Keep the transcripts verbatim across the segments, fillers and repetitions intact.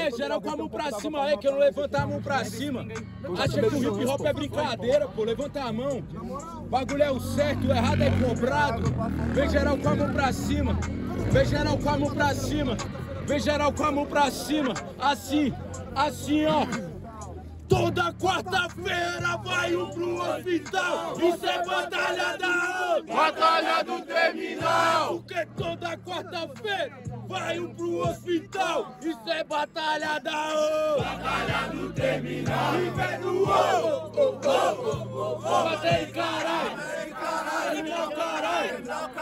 É, geral com a mão pra cima aí, que eu não levanto a mão pra cima. Acha que o hip hop é brincadeira, pô, levanta a mão. O bagulho é o certo, o errado é cobrado. Vem geral com a mão pra cima. Vem geral com a mão pra cima. Vem geral com a mão pra cima. Assim, assim, ó. Toda quarta-feira vai um pro hospital. Isso é batalha da onde? Batalha do terminal. Porque toda quarta-feira vai um pro hospital. Isso é batalha da onde? Batalha do terminal. E vem no ô, ô, ô, ô, bater caralho. Terminal caralho.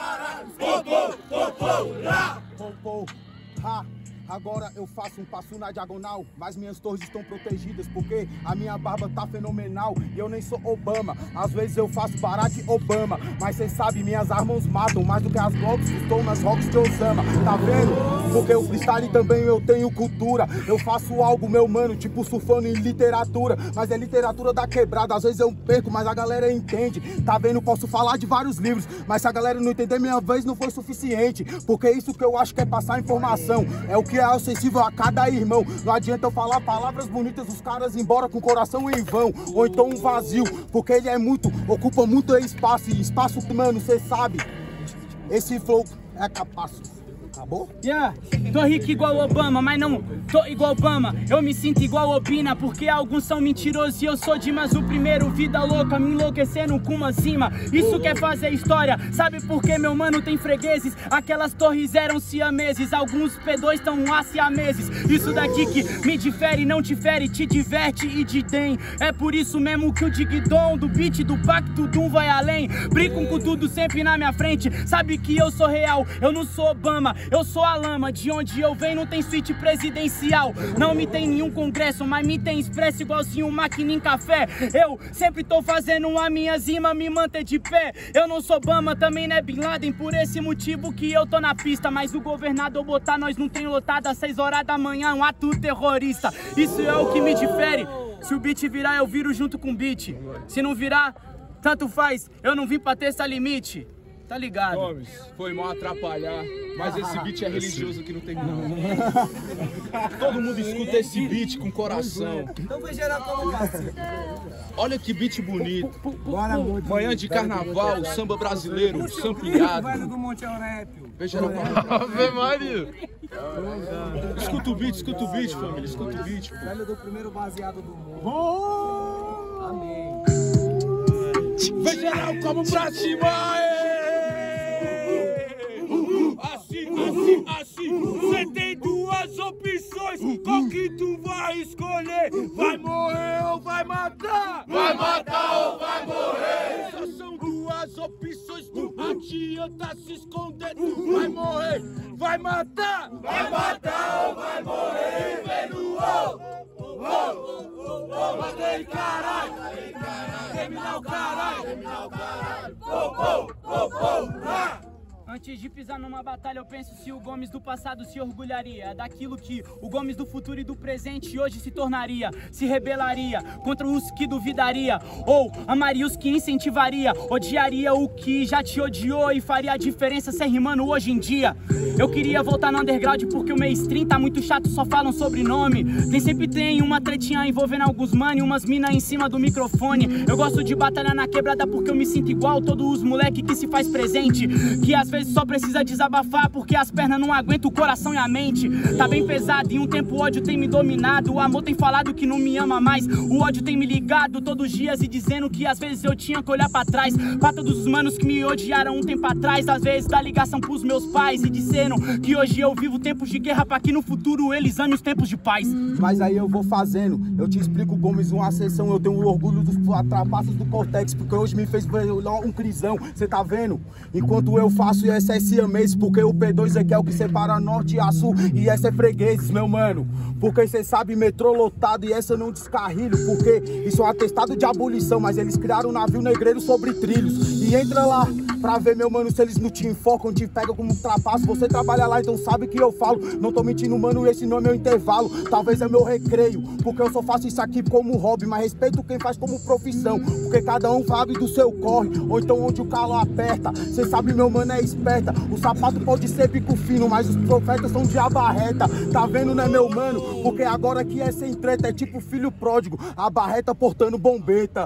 Popô, popô, lá. Popô, ha. Agora eu faço um passo na diagonal, mas minhas torres estão protegidas porque a minha barba tá fenomenal e eu nem sou Obama. Às vezes eu faço Barack Obama, mas cê sabe, minhas armas matam mais do que as Glocks que estão nas rocks de Osama. Tá vendo? Porque o freestyle também eu tenho cultura. Eu faço algo, meu mano, tipo surfando em literatura, mas é literatura da quebrada. Às vezes eu perco, mas a galera entende. Tá vendo? Posso falar de vários livros, mas se a galera não entender, minha vez não foi suficiente. Porque é isso que eu acho que é passar informação. É o que é acessível a cada irmão. Não adianta eu falar palavras bonitas, os caras embora com o coração em vão, ou então um vazio, porque ele é muito, ocupa muito espaço, e espaço, mano, cê sabe, esse flow é capaz. Acabou? Yeah, tô rico igual Obama, mas não tô igual Obama. Eu me sinto igual Obina, porque alguns são mentirosos e eu sou Dimas o primeiro. Vida louca, me enlouquecendo com uma cima. Isso quer fazer história, sabe por que meu mano tem fregueses? Aquelas torres eram siameses, alguns P dois estão lá siameses. Isso daqui que me difere, não te fere, te diverte e te tem. É por isso mesmo que o digdom do beat do pacto Doom vai além. Brincam com tudo sempre na minha frente, sabe que eu sou real, eu não sou Obama. Eu sou a lama, de onde eu venho não tem suíte presidencial. Não me tem nenhum congresso, mas me tem expresso igualzinho máquina em café. Eu sempre tô fazendo a minha zima me manter de pé. Eu não sou Obama, também não é Bin Laden, por esse motivo que eu tô na pista. Mas o governador botar nós não tem lotado às seis horas da manhã, um ato terrorista. Isso é o que me difere. Se o beat virar, eu viro junto com o beat. Se não virar, tanto faz, eu não vim pra ter essa limite. Tá ligado? Gomes, foi mal atrapalhar, mas esse beat é religioso que não tem não. Todo mundo escuta esse beat com coração. Então vai gerar como parceiro. Olha que beat bonito. Manhã de carnaval, samba brasileiro, sampleado. Velho do Monte Aurépio. Veja Ave Maria. Escuta o beat, escuta o beat, família, escuta o beat. Velho do primeiro baseado do mundo. Amém. Vem geral como pra cima, assim, assim, assim. Cê tem duas opções, qual que tu vai escolher? Vai morrer ou vai matar? Vai matar ou vai morrer? Só são duas opções, não adianta se esconder. Tu vai morrer, vai matar? Vai matar ou vai morrer? Vem no ô, ô, ô, matei caralho, terminar o caralho, terminar o caralho, ô, ô, ô, ô, antes de pisar numa batalha eu penso se o Gomes do passado se orgulharia daquilo que o Gomes do futuro e do presente hoje se tornaria. Se rebelaria contra os que duvidaria, ou amaria os que incentivaria, odiaria o que já te odiou e faria a diferença ser rimando hoje em dia. Eu queria voltar no underground porque o mainstream tá muito chato, só falam sobrenome. Tem sempre tem uma tretinha envolvendo alguns mano e umas mina em cima do microfone. Eu gosto de batalhar na quebrada porque eu me sinto igual todos os moleque que se faz presente, que às vezes só precisa desabafar porque as pernas não aguentam o coração e a mente. Tá bem pesado e um tempo o ódio tem me dominado. O amor tem falado que não me ama mais. O ódio tem me ligado todos os dias e dizendo que às vezes eu tinha que olhar pra trás, pra todos os manos que me odiaram um tempo atrás. Às vezes dá ligação pros meus pais e dizendo que hoje eu vivo tempos de guerra pra que no futuro eles amem os tempos de paz. Mas aí eu vou fazendo, eu te explico, Gomes, uma sessão. Eu tenho orgulho dos trapaços do Cortex, porque hoje me fez um crisão, cê tá vendo? Enquanto eu faço e essa é siamês, porque o P dois é que é o que separa norte a sul, e essa é fregueses, meu mano. Porque cê sabe, metrô lotado e essa eu não descarrilho, porque isso é um atestado de abolição, mas eles criaram um navio negreiro sobre trilhos. E E entra lá pra ver, meu mano, se eles não te enfocam, te pegam como um trapaço. Você trabalha lá, então sabe que eu falo. Não tô mentindo, mano, esse não é meu intervalo. Talvez é meu recreio, porque eu só faço isso aqui como hobby. Mas respeito quem faz como profissão, porque cada um sabe do seu corre. Ou então onde o calo aperta. Cê sabe, meu mano, é esperta. O sapato pode ser bico fino, mas os profetas são de abarreta. Tá vendo, né, meu mano? Porque agora que é sem treta, é tipo filho pródigo, a barreta portando bombeta.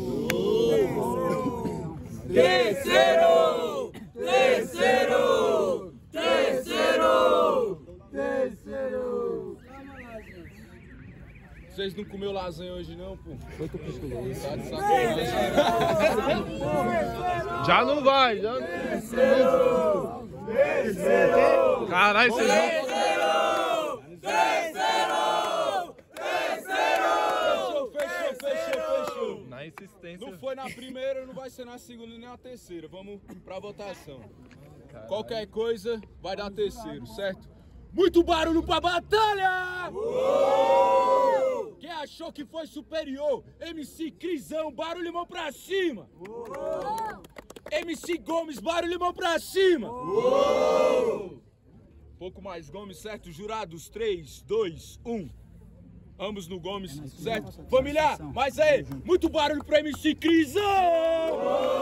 Terceiro! Terceiro! Terceiro! Terceiro! Vocês não comeu lasanha hoje não, pô? Foi tu que escolheu. Tá de sacanagem. Já não vai, já não. Terceiro! Terceiro! Caralho, vocês vão... Na insistência. Não foi na primeira, não vai ser na segunda nem na terceira. Vamos pra votação. Caralho. Qualquer coisa vai dar terceiro, certo? Muito barulho pra batalha! Uou! Quem achou que foi superior? M C Crisão, barulho mão pra cima! Uou! M C Gomes, barulho mão pra cima! Uou! Pouco mais Gomes, certo? Jurados, três, dois, um. Ambos no Gomes, certo? Família, mas aí, muito barulho pra M C Crisão!